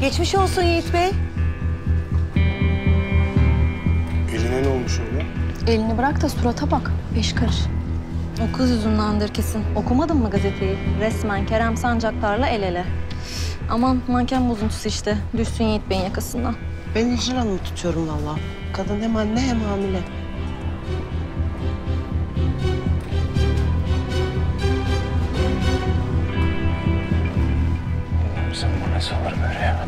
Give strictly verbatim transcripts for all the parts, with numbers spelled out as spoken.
Geçmiş olsun Yiğit Bey. Eline ne olmuş öyle? Elini bırak da surata bak. Beş karış. O kız yüzündendir kesin. Okumadın mı gazeteyi? Resmen Kerem Sancaktar'la el ele. Aman manken bozuntusu işte. Düşsün Yiğit Bey'in yakasından. Ben İcra Hanım'ı tutuyorum vallahi. Kadın hem anne hem hamile. Sen bana sabır ver ya.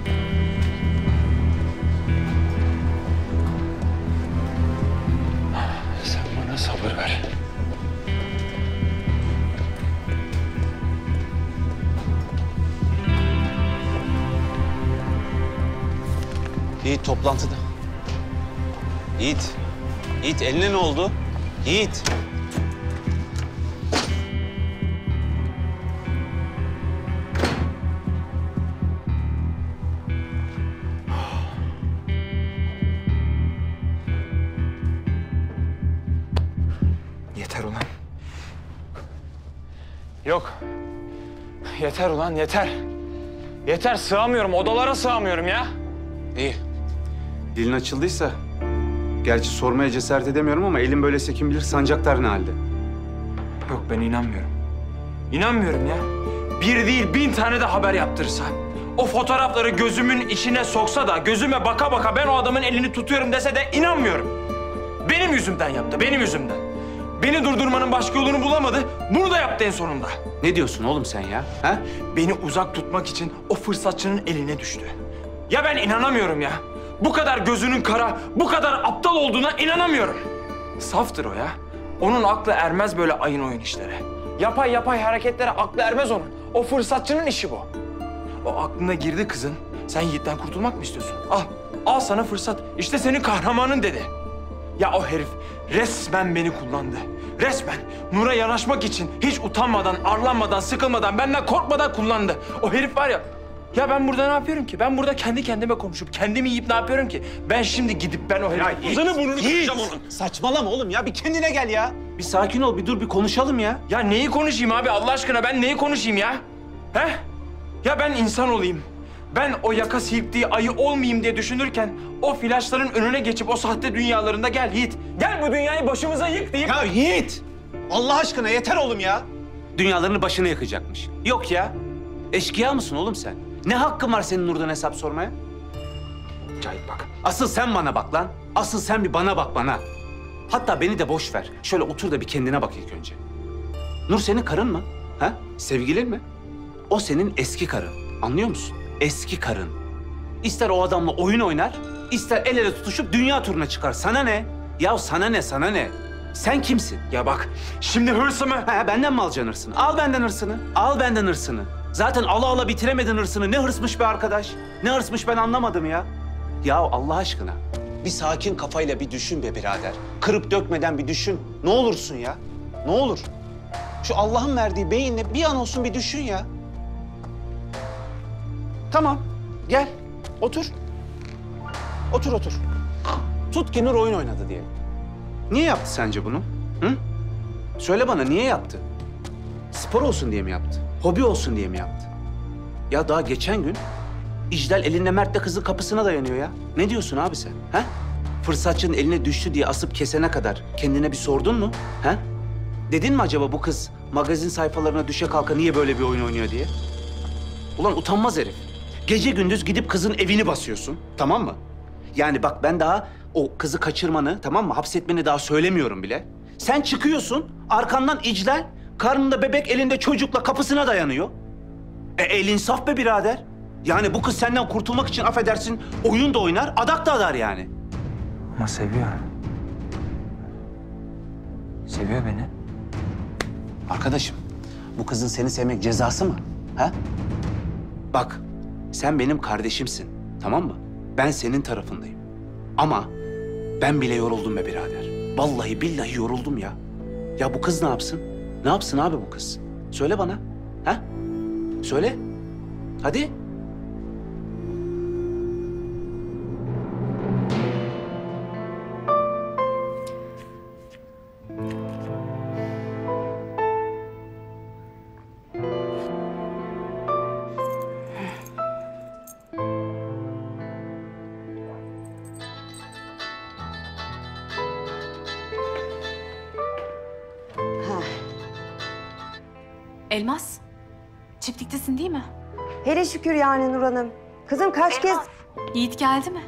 Sen bana sabır ver. Yiğit toplantıda. Yiğit. Yiğit eline ne oldu? Yiğit. Yeter ulan. Yok. Yeter ulan yeter. Yeter sığamıyorum. Odalara sığamıyorum ya. İyi. Dilin açıldıysa, gerçi sormaya cesaret edemiyorum ama elin böyleyse kim bilir Sancaktar ne halde? Yok ben inanmıyorum. İnanmıyorum ya. Bir değil bin tane de haber yaptırırsa. O fotoğrafları gözümün içine soksa da gözüme baka baka ben o adamın elini tutuyorum dese de inanmıyorum. Benim yüzümden yaptı, benim yüzümden. Beni durdurmanın başka yolunu bulamadı. Bunu da yaptı en sonunda. Ne diyorsun oğlum sen ya? Ha? Beni uzak tutmak için o fırsatçının eline düştü. Ya ben inanamıyorum ya. Bu kadar gözünün kara, bu kadar aptal olduğuna inanamıyorum. Saftır o ya. Onun aklı ermez böyle ayın oyun işlere. Yapay yapay hareketlere aklı ermez onun. O fırsatçının işi bu. O aklına girdi kızın. Sen Yiğit'ten kurtulmak mı istiyorsun? Al, al sana fırsat. İşte senin kahramanın dedi. Ya o herif resmen beni kullandı. Resmen Nur'a yanaşmak için hiç utanmadan, arlanmadan, sıkılmadan, benden korkmadan kullandı. O herif var ya... Ya ben burada ne yapıyorum ki? Ben burada kendi kendime konuşup kendimi yiyip ne yapıyorum ki? Ben şimdi gidip ben o herif... Ağzını burnunu kıracağım onun. Saçmalama oğlum ya. Bir kendine gel ya. Bir sakin ol, bir dur, bir konuşalım ya. Ya neyi konuşayım abi Allah aşkına? Ben neyi konuşayım ya? He? Ya ben insan olayım. Ben o yaka silktiği ayı olmayayım diye düşünürken... o flaşların önüne geçip o sahte dünyalarında gel Yiğit. Gel bu dünyayı başımıza yık deyip... Ya Yiğit! Allah aşkına yeter oğlum ya. Dünyalarını başına yakacakmış. Yok ya. Eşkıya mısın oğlum sen? Ne hakkın var senin Nur'dan hesap sormaya? Cahit bak. Asıl sen bana bak lan. Asıl sen bir bana bak bana. Hatta beni de boş ver. Şöyle otur da bir kendine bak ilk önce. Nur senin karın mı? Ha? Sevgilin mi? O senin eski karın. Anlıyor musun? Eski karın. İster o adamla oyun oynar, ister el ele tutuşup dünya turuna çıkar. Sana ne? Ya sana ne, sana ne? Sen kimsin? Ya bak, şimdi hırsımı... Ha, benden mi alacaksın hırsını? Al benden hırsını. Al benden hırsını. Zaten ala ala bitiremedin hırsını. Ne hırsmış be arkadaş? Ne hırsmış ben anlamadım ya. Ya Allah aşkına. Bir sakin kafayla bir düşün be birader. Kırıp dökmeden bir düşün. Ne olursun ya. Ne olur. Şu Allah'ın verdiği beyinle bir an olsun bir düşün ya. Tamam. Gel. Otur. Otur otur. Tut ki Nur oyun oynadı diye. Niye yaptı sence bunu? Hı? Söyle bana niye yaptı? Spor olsun diye mi yaptı? Hobi olsun diye mi yaptı? Ya daha geçen gün İclal elinde Mert'le kızın kapısına dayanıyor ya. Ne diyorsun abi sen? Ha? Fırsatçının eline düştü diye asıp kesene kadar kendine bir sordun mu? Ha? Dedin mi acaba bu kız magazin sayfalarına düşe kalka niye böyle bir oyun oynuyor diye? Ulan utanmaz herif. Gece gündüz gidip kızın evini basıyorsun, tamam mı? Yani bak ben daha o kızı kaçırmanı, tamam mı? Hapsetmeni daha söylemiyorum bile. Sen çıkıyorsun, arkandan İclal, karnında bebek, elinde çocukla kapısına dayanıyor. E el insaf be birader. Yani bu kız senden kurtulmak için affedersin, oyun da oynar, adak da adar yani. Ama seviyor. Seviyor beni. Arkadaşım, bu kızın seni sevmek cezası mı? Ha? Bak, sen benim kardeşimsin, tamam mı? Ben senin tarafındayım. Ama ben bile yoruldum be birader. Vallahi billahi yoruldum ya. Ya bu kız ne yapsın? Ne yapsın abi bu kız? Söyle bana. Ha? Söyle. Hadi. Elmas, çiftliktesin değil mi? Hele şükür yani Nur Hanım. Kızım kaç kez... Yiğit geldi mi?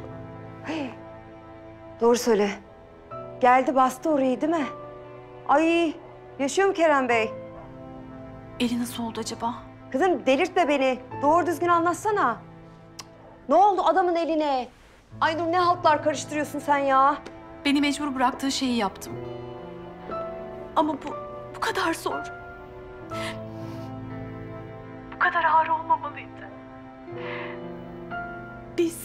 Doğru söyle. Geldi bastı orayı değil mi? Ay yaşıyor mu Kerem Bey? Eli nasıl oldu acaba? Kızım delirtme beni. Doğru düzgün anlatsana. Ne oldu adamın eline? Ay Nur ne haltlar karıştırıyorsun sen ya? Beni mecbur bıraktığı şeyi yaptım. Ama bu, bu kadar zor. Bu kadar ağır olmamalıydı. Biz...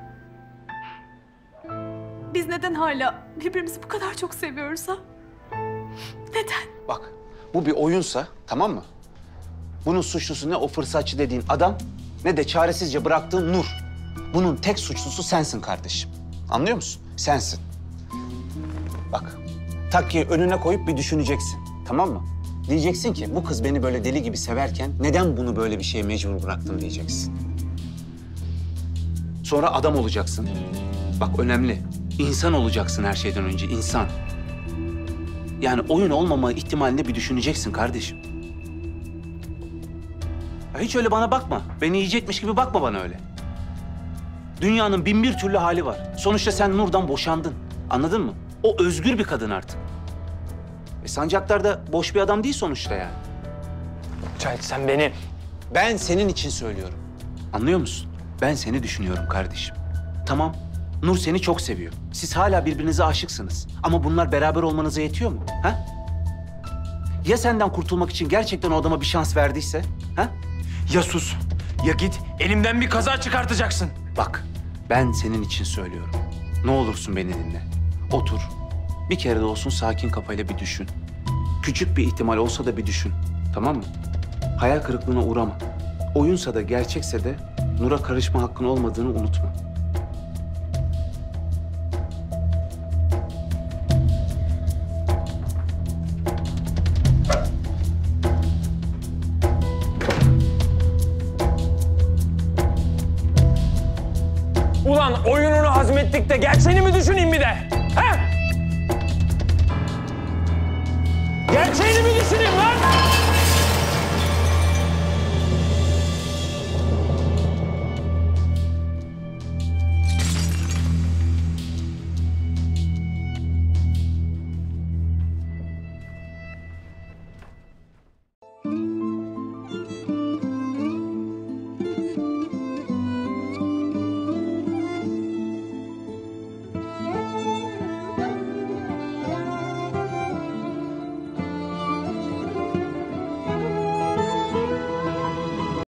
Biz neden hala birbirimizi bu kadar çok seviyoruz ha? Neden? Bak, bu bir oyunsa, tamam mı? Bunun suçlusu ne o fırsatçı dediğin adam, ne de çaresizce bıraktığın Nur. Bunun tek suçlusu sensin kardeşim. Anlıyor musun? Sensin. Bak, takkiyi önüne koyup bir düşüneceksin, tamam mı? Diyeceksin ki bu kız beni böyle deli gibi severken neden bunu böyle bir şeye mecbur bıraktım diyeceksin. Sonra adam olacaksın. Bak önemli. İnsan olacaksın her şeyden önce, insan. Yani oyun olmama ihtimalini bir düşüneceksin kardeşim. Ya hiç öyle bana bakma. Beni yiyecekmiş gibi bakma bana öyle. Dünyanın bin bir türlü hali var. Sonuçta sen Nur'dan boşandın. Anladın mı? O özgür bir kadın artık. E Sancaktar da boş bir adam değil sonuçta yani. Cahit sen beni... Ben senin için söylüyorum. Anlıyor musun? Ben seni düşünüyorum kardeşim. Tamam, Nur seni çok seviyor. Siz hala birbirinize aşıksınız. Ama bunlar beraber olmanıza yetiyor mu? Ha? Ya senden kurtulmak için gerçekten o adama bir şans verdiyse? Ha? Ya sus, ya git elimden bir kaza çıkartacaksın. Bak, ben senin için söylüyorum. Ne olursun beni dinle. Otur, bir kere de olsun sakin kafayla bir düşün. Küçük bir ihtimal olsa da bir düşün, tamam mı? Hayal kırıklığına uğrama. Oyunsa da gerçekse de Nur'a karışma hakkın olmadığını unutma. Ulan oyununu hazmettik de gerçeğini mi düşüneyim bir de? He? Gerçeğini mi düşüneyim